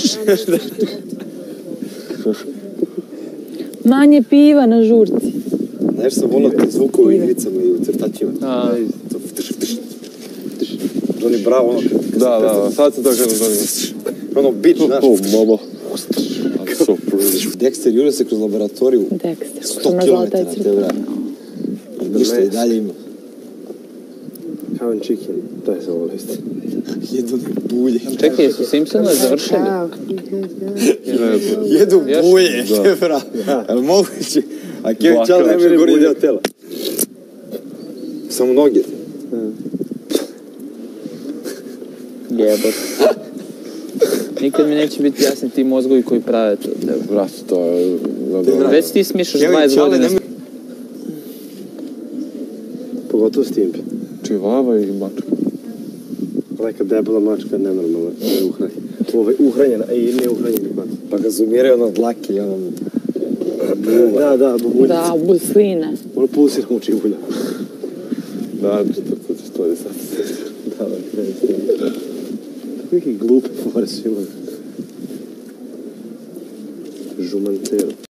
Manje piva na žurci. Znaš sam volao te zvuke u igricama i u crtačima. Johnny Bravo, ono kad... Da, sad sam to kada Johnny. Ono bitch, znaš. Mama. Dexter jure se kroz laboratoriju. Dexter. 100 km na te vrata. Ništa i dalje ima. Cow and chicken, to je za ovo listi. Jedu bulje. Čekaj, jesu Simpsonove završili? Jedu bulje, Kefra. Jel moguće? A Kevin Čal ne može gori deo tela. Samo noge. Jebot. Nikad mi neće biti jasni ti mozgovi koji prave to. Vrat, to je... Već ti smišaš 20 godina. Pogotovo s tim. Čivava i mačka. Neka debela mačka je nenormalna, ne uhranje. Ovo je uhranjena, i ne uhranjeni pat. Pa ga zumiraju ono dlake i ono... Da, bubuljica. Da, busline. Ono pulsira mu čibulja. Da, 40 Da, neki glupi fore su imali. Žumancero.